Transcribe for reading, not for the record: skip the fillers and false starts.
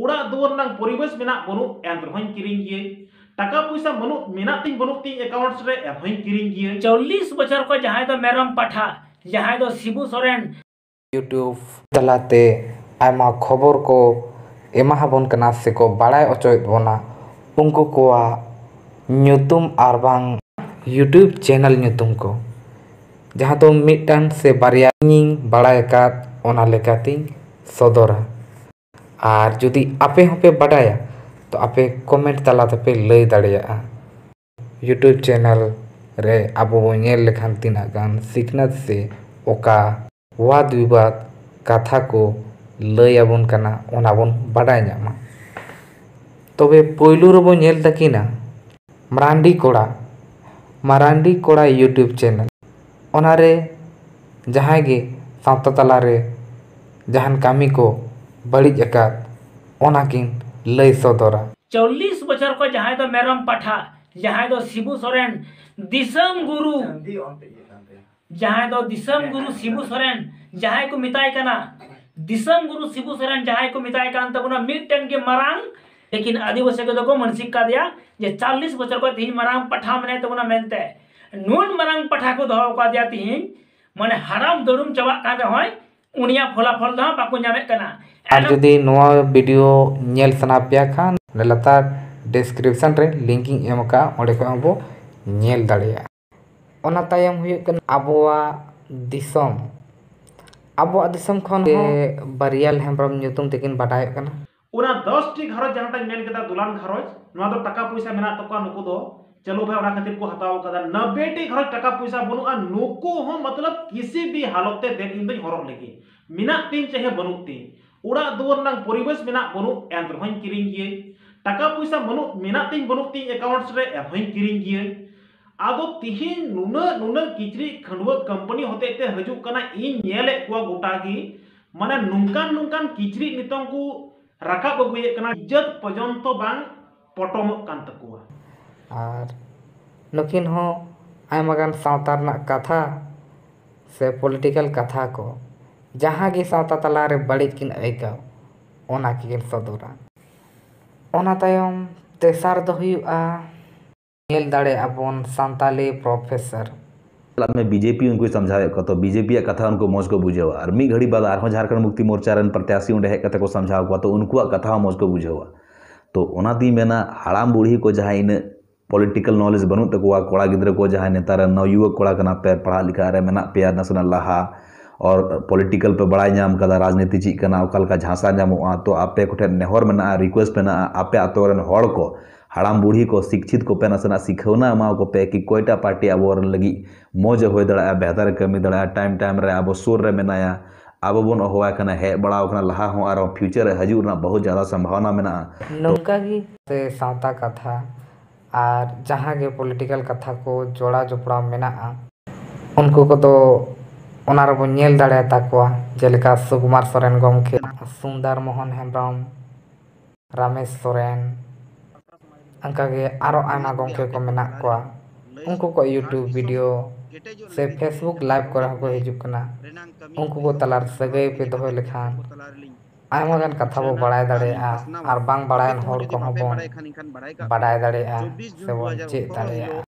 ᱚᱲᱟᱜ ᱫᱩᱣᱟᱹᱨ ᱨᱮᱱᱟᱜ ᱯᱚᱨᱤᱵᱮᱥ ᱢᱮᱱᱟᱜ ᱵᱟᱹᱱᱩᱜ ᱮᱱᱨᱮᱦᱚᱸᱧ ᱠᱤᱨᱤᱧ ᱜᱤᱭᱟᱹᱧ, ᱴᱟᱠᱟ ᱯᱚᱭᱥᱟ ᱢᱮᱱᱟᱜ ᱛᱤᱧ ᱮᱠᱟᱣᱩন্ᱴ ᱨᱮ ᱮᱱᱦᱚᱸᱧ ᱠᱤᱨᱤᱧ ᱜᱤᱭᱟᱹᱧ। 40 ᱵᱚᱪᱷᱚᱨ ᱠᱷᱚᱱ ᱡᱟᱦᱟᱸᱭ ᱫᱚ ᱢᱮᱨᱚᱢ ᱯᱟᱴᱷᱟ, ᱡᱟᱦᱟᱸᱭ ᱫᱚ ᱥᱤᱵᱩ ᱥᱚᱨᱮᱱ ᱤᱭᱩᱴᱩᱵᱽ ᱛᱟᱞᱟᱛᱮ ᱟᱭᱢᱟ ᱠᱷᱚᱵᱚᱨ ᱠᱚ ᱮᱢᱟᱵᱚᱱ ᱠᱟᱱᱟ ᱥᱮᱠᱚ ᱵᱟᱲᱟᱭ ᱦᱚᱪᱚᱭᱮᱫ ᱵᱚᱱᱟ, ᱩᱱᱠᱩ ᱠᱚᱣᱟᱜ ᱧᱩᱛᱩᱢ ᱟᱨ ᱵᱟᱝ ᱤᱭᱩᱴᱩᱵᱽ ᱪᱮᱱᱮᱞ ᱧᱩᱛᱩᱢ ᱠᱚ, ᱡᱟᱦᱟᱸ ᱫᱚ ᱢᱤᱫᱴᱟᱝ ᱥᱮ ᱵᱟᱨᱭᱟ ᱤᱧᱤᱧ ᱵᱟᱲᱟᱭ ᱟᱠᱟᱫ ᱚᱱᱟ ᱞᱮᱠᱟᱛᱤᱧ ᱥᱚᱫᱚᱨᱟ। ᱟᱨ ᱡᱩᱫᱤ ᱟᱯᱮ ᱦᱚᱸᱯᱮ ᱵᱟᱰᱟᱭᱟ ᱛᱚ ᱟᱯᱮ ᱠᱚᱢᱮᱱᱴ ᱛᱟᱞᱟ ᱛᱮᱯᱮ ᱞᱟᱹᱭ ᱫᱟᱲᱮᱭᱟᱜᱼᱟ। ᱤᱭᱩᱴᱩᱵᱽ ᱪᱮᱱᱮᱞ ᱨᱮ ᱟᱵᱚ ᱵᱚᱱ ᱧᱮᱞ ᱞᱮᱠᱷᱟᱱ ᱛᱤᱱᱟᱹᱜ ᱜᱟᱱ ᱥᱤᱠᱷᱱᱟᱹᱛ ᱥᱮ ᱚᱠᱟ ᱳᱣᱟᱫ ᱵᱤᱵᱟᱫ ᱠᱟᱛᱷᱟ ᱠᱚ ᱞᱟᱹᱭ ᱟᱵᱚᱱ ᱠᱟᱱᱟ ᱚᱱᱟ ᱵᱚᱱ ᱵᱟᱰᱟᱭ ᱧᱟᱢᱟ। ᱛᱚᱵᱮ ᱯᱳᱭᱞᱳ ᱨᱮᱵᱚᱱ ᱧᱮᱞ ᱛᱟᱹᱠᱤᱱᱟ ᱢᱟᱨᱟᱱᱰᱤ ᱠᱚᱲᱟ ᱤᱭᱩᱴᱩᱵᱽ ᱪᱮᱱᱮᱞ। ᱚᱱᱟᱨᱮ ᱡᱟᱦᱟᱸᱭ ᱜᱮ ᱥᱟᱶᱛᱟ ᱛᱟᱞᱟᱨᱮ ᱡᱟᱦᱟᱱ ᱠᱟᱹᱢᱤ ko ᱵᱟᱹᱲᱤᱡ ᱟᱠᱟᱫ ᱚᱱᱟᱠᱤᱱ ᱞᱟᱹᱭ ᱥᱚᱫᱚᱨᱟ। 40 ᱵᱚᱪᱷᱚᱨ ᱠᱷᱚᱱ ᱡᱟᱦᱟᱸᱭ ᱫᱚ ᱢᱮᱨᱚᱢ ᱯᱟᱴᱷᱟ, ᱡᱟᱦᱟᱸᱭ ᱫᱚ ᱥᱤᱵᱩ ᱥᱚᱨᱮᱱ ᱫᱤᱥᱚᱢ ᱜᱩᱨᱩ, ᱡᱟᱦᱟᱸᱭ ᱫᱚ ᱫᱤᱥᱚᱢ ᱜᱩᱨᱩ ᱥᱤᱵᱩ ᱥᱚᱨᱮᱱ ᱡᱟᱦᱟᱸᱭ ᱠᱚ ᱢᱮᱛᱟᱭ ᱠᱟᱱᱟ, ᱫᱤᱥᱚᱢ ᱜᱩᱨᱩ ᱥᱤᱵᱩ ᱥᱚᱨᱮᱱ ᱡᱟᱦᱟᱸᱭ ᱠᱚ ᱢᱮᱛᱟᱭ ᱠᱟᱱ ᱛᱟᱵᱚᱱᱟ ᱢᱤᱫᱴᱮᱱ ᱜᱮ ᱢᱟᱨᱟᱝ, ᱞᱮकिन ᱟᱹᱫᱤᱵᱟᱹᱥᱤ ᱠᱚᱫᱚ ᱠᱚ ᱢᱟᱱᱥᱤᱠ ᱠᱟᱫᱮᱭᱟ ᱡᱮ 40 ᱵᱚᱪᱷᱚᱨ ᱠᱷᱚᱱ ᱛᱤᱦᱤᱧ ᱢᱟᱨᱟᱝ ᱯᱟᱴᱷᱟ ᱢᱮᱱᱟᱭ ᱛᱟᱵᱚᱱᱟ ᱢᱮᱱᱛᱮ। ᱱᱩᱱ ᱢᱟᱨᱟᱝ ᱯᱟᱴᱷᱟ ᱠᱚ ᱫᱚᱦᱚ ᱟᱠᱟᱫᱮᱭᱟ ᱛᱤᱦᱤᱧ, ᱢᱟᱱᱮ ᱦᱟᱲᱟᱢ ᱫᱩᱲᱩᱢ ᱪᱟᱵᱟᱜ ᱠᱟᱱ ᱨᱮᱦᱚᱸ ᱩᱱᱤᱭᱟᱜ ᱯᱷᱚᱞᱟᱯᱷᱚᱞ ᱫᱚ ᱵᱟᱠᱚ ᱧᱟᱢᱮᱫ ᱠᱟᱱᱟ। ᱟᱨ ᱡᱩᱫᱤ ᱱᱚᱣᱟ ᱵᱷᱤᱰᱤᱭᱳ ᱧᱮᱞ ᱥᱟᱱᱟ ᱯᱮᱭᱟ ᱠᱷᱟᱱ ᱞᱟᱛᱟᱨ ᱰᱮᱥᱠᱨᱤᱯᱥᱚᱱ ᱨᱮ ᱞᱤᱝᱠ ᱤᱧ ᱮᱢ ᱟᱠᱟᱜᱼᱟ, ᱚᱸᱰᱮ ᱠᱷᱚᱱ ᱦᱚᱸ ᱵᱚ ᱧᱮᱞ ᱫᱟᱲᱮᱭᱟᱜᱼᱟ। ᱚᱱᱟ ᱛᱟᱭᱚᱢ ᱦᱩᱭᱩᱜ ᱠᱟᱱᱟ ᱟᱵᱚᱣᱟᱜ ᱫᱤᱥᱚᱢ। ᱟᱵᱚᱣᱟᱜ ᱫᱤᱥᱚᱢ ᱠᱷᱚᱱ ᱦᱚᱸ ᱵᱟᱨᱭᱟ ᱦᱮᱢᱵᱽᱨᱚᱢ ᱧᱩᱛᱩᱢ ᱛᱮᱠᱤᱱ ᱵᱟᱰᱟᱭᱚᱜ ᱠᱟᱱᱟ। ᱚᱱᱟ 10ᱴᱤ ᱜᱷᱟᱨᱚᱸᱡᱽ ᱡᱟᱦᱟᱸᱴᱟᱧ ᱢᱮᱱ ᱠᱮᱫᱟ ᱫᱩᱞᱟᱱ ᱜᱷᱟᱨᱚᱸᱡᱽ, ᱱᱚᱣᱟ ᱫᱚ ᱴᱟᱠᱟ ᱯᱚᱭᱥᱟ ᱢᱮᱱᱟᱜ ᱛᱟᱠᱚᱣᱟ, ᱱᱩᱠᱩ ᱫᱚ चलो भाई ओना खातिर को हताव कदा 90टी घरज टाका पैसा बनुआ नुको हो मतलब किसी भी हालत ते देन इन हरक लेके मिना तीन चाहे बनुक तीन उड़ा दुवर नंग परिवेश मिना बनु एन रहों किरिंग गिए टाका पैसा बनु मिना तीन बनुक तीन अकाउंट्स रे एन किरिंग गिए आदो तिहिन नुना किचरी खंडवा कंपनी होते ते हजुक कना इन नेले को गोटागी माने नुंकान किचरी नितों को राखा बगुए कना इज्जत पर्यंत बांग पटोमक कान तकुआ। और नुकिन हो आयमागान सावता रनाक कथा से पॉलिटिकल कथा को जहाँ गे सावता तला रे बड़िज किन आइकाव ओना किन सदोरा। ओना तायम तेसार दो हुयुआ नेल दाड़े अबोन सानताली प्रोफेसर में बीजेपी उनको समझावे को तो बीजेपी कथा उनको मौज को बुझेवा और मी घड़ी बाद आर झारखंड मुक्ति मोर्चा रन प्रत्याशी उन्हें हेक कते को समझाव को तो उनको कथा मौज को बुझेवा। तो ओना दी मेना हाड़ाम बूढ़ी को जहाँ इन पॉलिटिकल नॉलेज बनू तकुआ कोड़ा गिद्र को जहाँ नेतार नवयुवक कोड़ा कना पे पढ़ा लिखा रे मेना पे नेशनल लाहा और पॉलिटिकल पे बड़ा नाम कदा राजनीति चीज कना ओकालका झांसा नामोआ। तो आपे कोठे नेहर मेना रिक्वेस्ट मेना आपे आतो रन हड़ को हाड़ाम बूढ़ी को शिक्षित को पे नासना सिखौना एमा को पे कि कोईटा पार्टी अब लगी मौज हो दड़ा बेहतर कमी दड़ा टाइम रे अब सुर रे मेनाया अब बन होवा कना हे बड़ा कना लहा हो और फ्यूचर हजू ना बहुत ज़्यादा संभावना मेना नौका गी से सावता कथा और जहाँ गे पॉलिटिकल कथा को जोड़ा जोपड़ा मेना उनको को तो ओना रबो नेल दाड़े ताकुआ जेलेका सुकुमार सॉरेन गमके सुंदर मोहन हेमब्रम रमेस सॉरेन अंका गे आरो आयमा गमके को मेना कोआ उनको को यूट्यूब वीडियो से फेसबुक लाइव को को हिजुक कना उनको को तलार सगै पे दोहो लेखान आयमा गान कथा बो बड़ाय दाड़ेया और बांग बड़ायन होड़ को हबोन बड़ाय दाड़ेया से बोन चेक दाड़ेया।